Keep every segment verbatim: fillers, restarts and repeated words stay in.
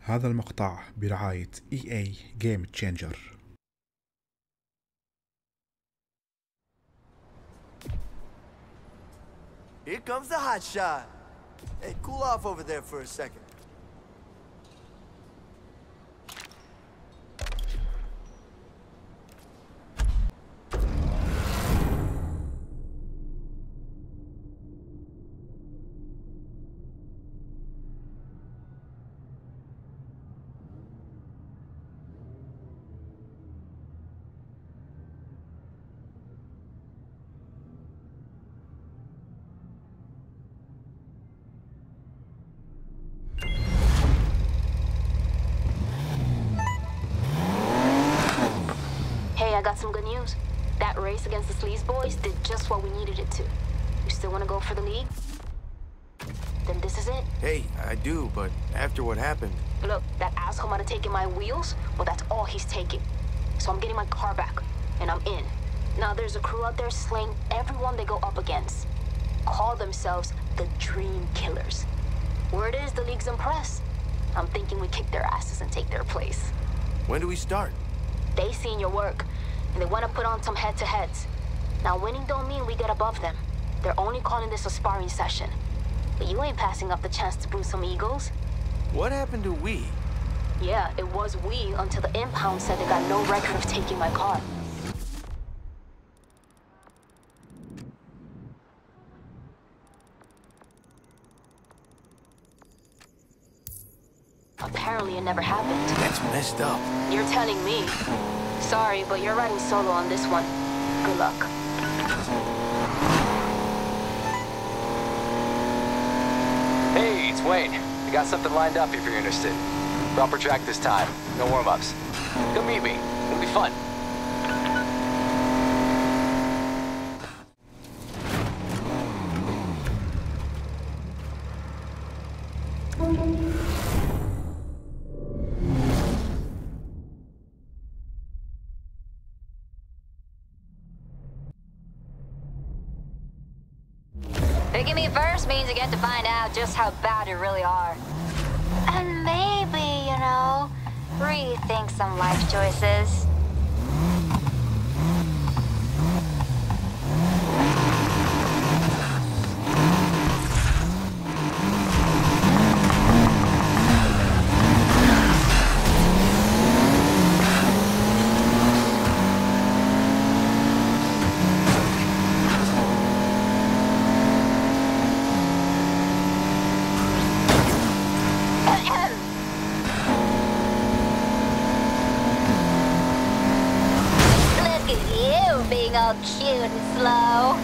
هذا المقطع برعاية إي إيه Game Changer. Here comes the hot shot. Hey, cool off over there for a second. Hey, I got some good news. That race against the Sleaze boys did just what we needed it to. You still want to go for the league? Then this is it. Hey, I do, but after what happened... Look, that asshole might have taken my wheels, but that's all he's taking. So I'm getting my car back, and I'm in. Now there's a crew out there slaying everyone they go up against. Call themselves the Dream Killers. Word is the league's impressed. I'm thinking we kick their asses and take their place. When do we start? They seen your work, and they want to put on some head-to-heads. Now winning don't mean we get above them. They're only calling this a sparring session. But you ain't passing up the chance to bruise some egos. What happened to we? Yeah, it was we until the impound said they got no record of taking my car. Apparently it never happened. That's messed up. You're telling me. Sorry, but you're riding solo on this one. Good luck. Hey, it's Wayne. I got something lined up if you're interested. Proper track this time. No warm-ups. Come meet me. It'll be fun. Picking me first means you get to find out just how bad you really are. And maybe, you know, rethink some life choices. Being all cute and slow.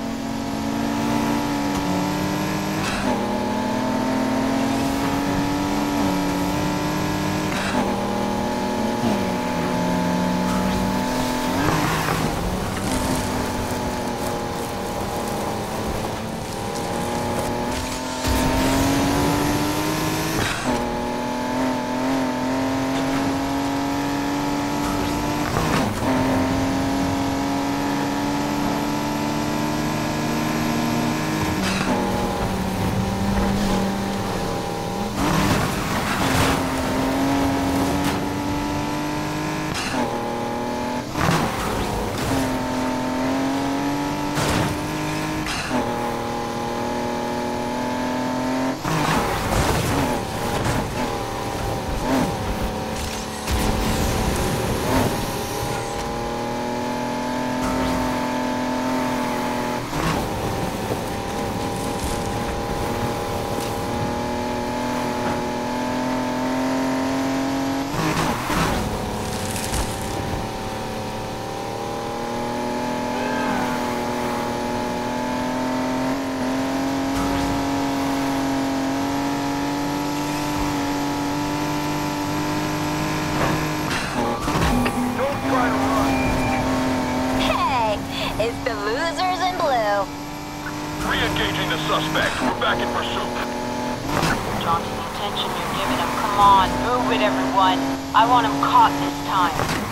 It's the losers in blue. Re-engaging the suspect. We're back in pursuit. Johnson, the attention you're giving him. Come on, move it, everyone. I want him caught this time.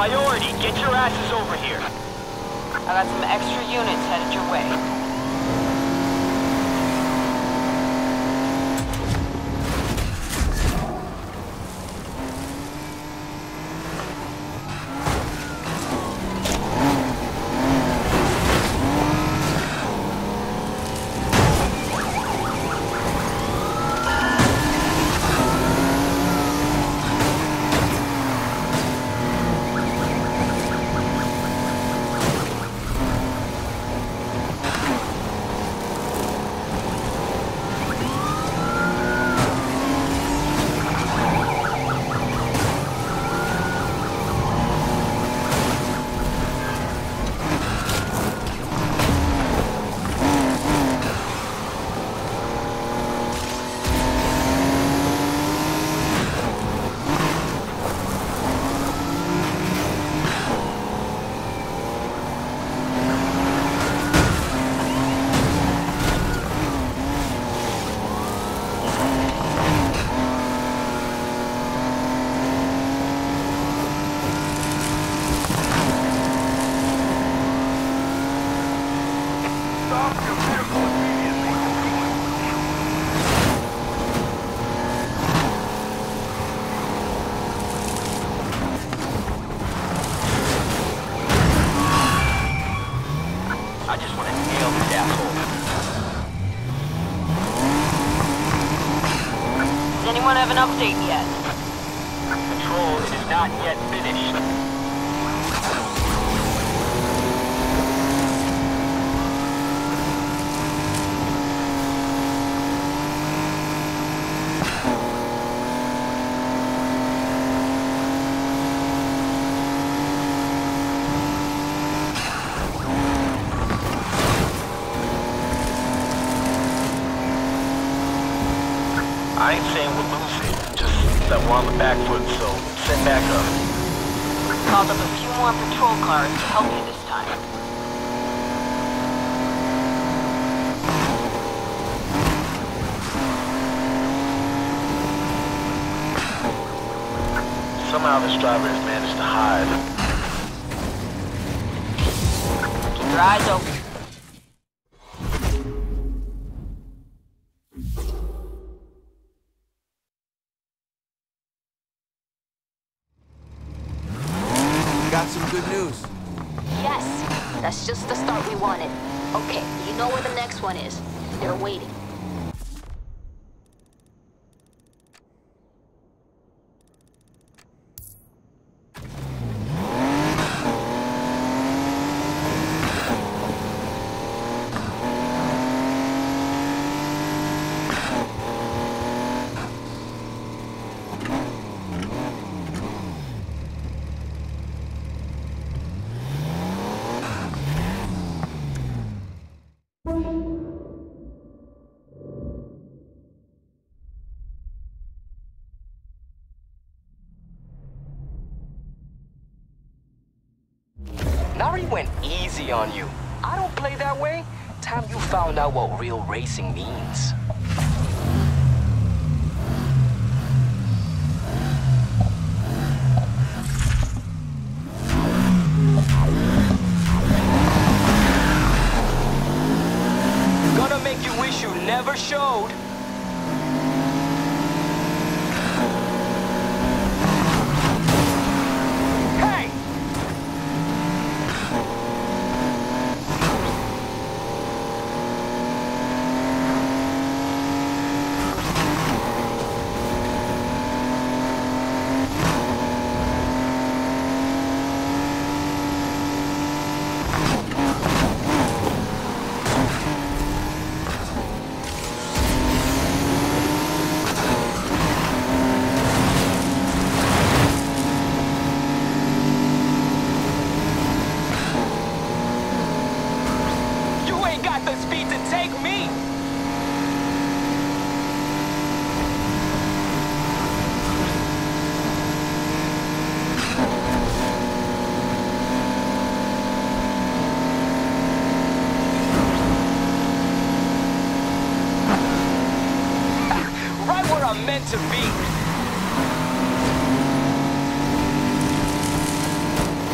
Priority, get your asses over here. I got some extra units headed your way. Have an update yet? Control, it is not yet finished. I ain't saying we're losing, just that we're on the back foot, so send back up. Called up a few more patrol cars to help you this time. Somehow this driver has managed to hide. Keep your eyes open. Got some good news. Yes, that's just the start we wanted. Okay, you know where the next one is. They're waiting. Nari went easy on you. I don't play that way. Time you found out what real racing means. Gonna make you wish you never showed. The speed to take me! Right where I'm meant to be.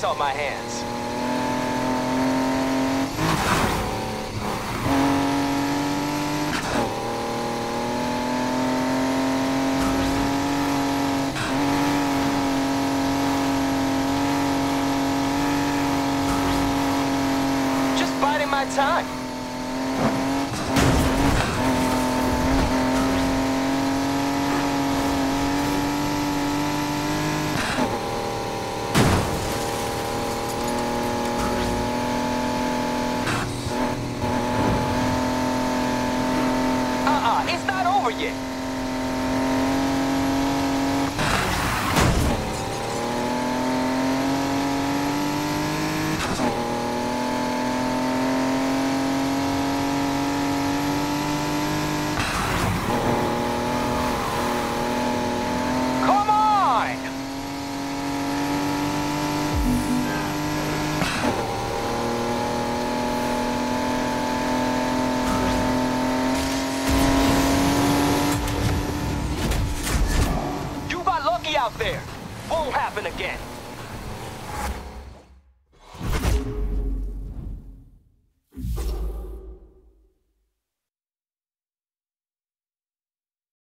ice off my hands. Just biding my time. It's not over yet. Come on! Out there. Won't happen again.